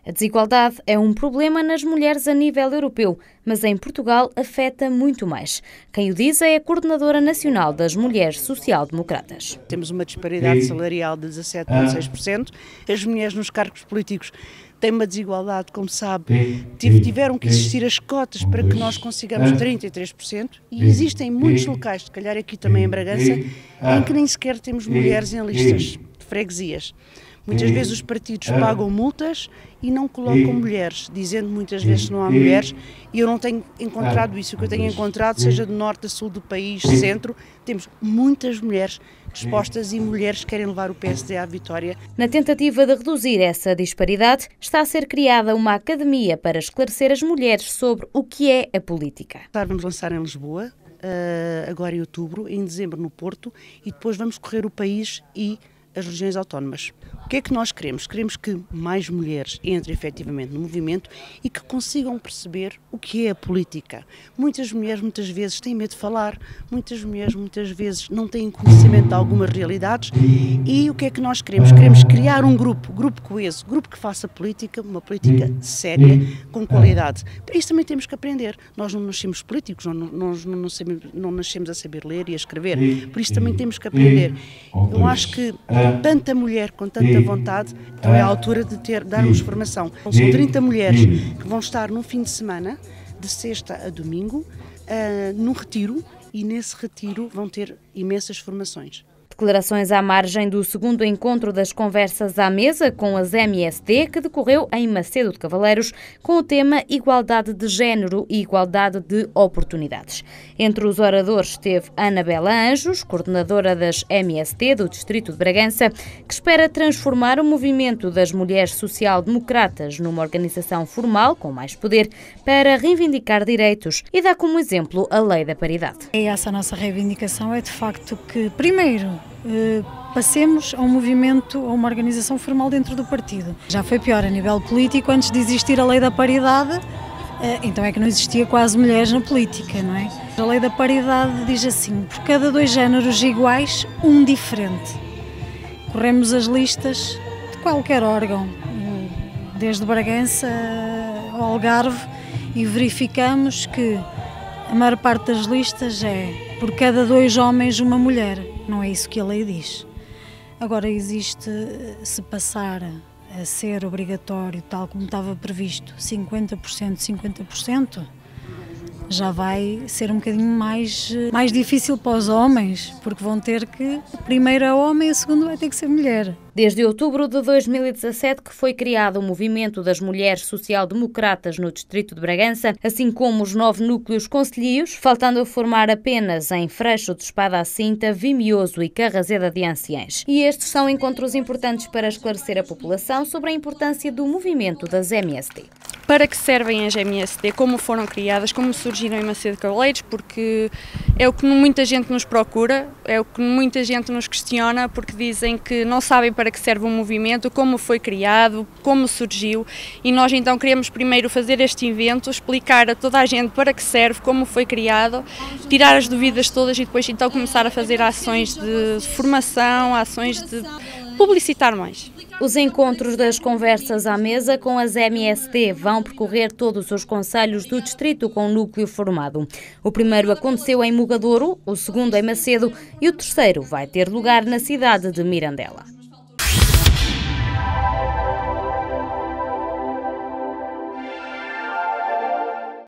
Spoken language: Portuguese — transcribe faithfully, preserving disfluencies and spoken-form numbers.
A desigualdade é um problema nas mulheres a nível europeu, mas em Portugal afeta muito mais. Quem o diz é a Coordenadora Nacional das Mulheres Social-Democratas. Temos uma disparidade salarial de dezassete vírgula seis por cento. As mulheres nos cargos políticos têm uma desigualdade, como sabe, tiveram que existir as cotas para que nós consigamos trinta e três por cento e existem muitos locais, se calhar aqui também em Bragança, em que nem sequer temos mulheres em listas de freguesias. Muitas vezes os partidos pagam multas e não colocam mulheres, dizendo muitas vezes que não há mulheres, e eu não tenho encontrado isso. O que eu tenho encontrado, seja do norte a sul do país, centro, temos muitas mulheres dispostas e mulheres que querem levar o P S D à vitória. Na tentativa de reduzir essa disparidade, está a ser criada uma academia para esclarecer as mulheres sobre o que é a política. Vamos lançar em Lisboa, agora em outubro, em dezembro no Porto, e depois vamos correr o país e as regiões autónomas. O que é que nós queremos? Queremos que mais mulheres entrem efetivamente no movimento e que consigam perceber o que é a política. Muitas mulheres muitas vezes têm medo de falar, muitas mulheres muitas vezes não têm conhecimento de algumas realidades e o que é que nós queremos? Queremos criar um grupo, grupo coeso, grupo que faça política, uma política séria, com qualidade. Para isso também temos que aprender. Nós não nascemos políticos, não, nós não nascemos, não nascemos a saber ler e a escrever, por isso também temos que aprender. Eu acho que tanta mulher com tanta vontade, então é a altura de ter, darmos formação. São trinta mulheres que vão estar num fim de semana, de sexta a domingo, uh, num retiro, e nesse retiro vão ter imensas formações. Declarações à margem do segundo encontro das conversas à mesa com as M S D, que decorreu em Macedo de Cavaleiros, com o tema Igualdade de Género e Igualdade de Oportunidades. Entre os oradores esteve Anabela Anjos, coordenadora das M S D do Distrito de Bragança, que espera transformar o movimento das mulheres social-democratas numa organização formal, com mais poder, para reivindicar direitos, e dá como exemplo a Lei da Paridade. E essa nossa reivindicação é de facto que, primeiro, Uh, passemos a um movimento, a uma organização formal dentro do partido. Já foi pior a nível político, antes de existir a Lei da Paridade, uh, então é que não existia quase mulheres na política, não é? A Lei da Paridade diz assim: por cada dois géneros iguais, um diferente. Corremos as listas de qualquer órgão, uh, desde Bragança ao Algarve, e verificamos que a maior parte das listas é por cada dois homens uma mulher. Não é isso que a lei diz. Agora existe, se passar a ser obrigatório, tal como estava previsto, cinquenta por cento, cinquenta por cento, já vai ser um bocadinho mais, mais difícil para os homens, porque vão ter que, primeiro é homem e o segundo vai ter que ser mulher. Desde outubro de dois mil e dezassete que foi criado o movimento das mulheres social-democratas no Distrito de Bragança, assim como os nove núcleos concelhios, faltando a formar apenas em Freixo de Espada à Cinta, Vimioso e Carrazeda de Anciães. E estes são encontros importantes para esclarecer a população sobre a importância do movimento das M S D. Para que servem as M S D, como foram criadas, como surgiram em Macedo de Cavaleiros, porque é o que muita gente nos procura, é o que muita gente nos questiona, porque dizem que não sabem para que serve o movimento, como foi criado, como surgiu, e nós então queremos primeiro fazer este evento, explicar a toda a gente para que serve, como foi criado, tirar as dúvidas todas e depois então começar a fazer ações de formação, ações de publicitar mais. Os encontros das conversas à mesa com as M S D vão percorrer todos os concelhos do distrito com núcleo formado. O primeiro aconteceu em Mugadouro, o segundo em Macedo e o terceiro vai ter lugar na cidade de Mirandela.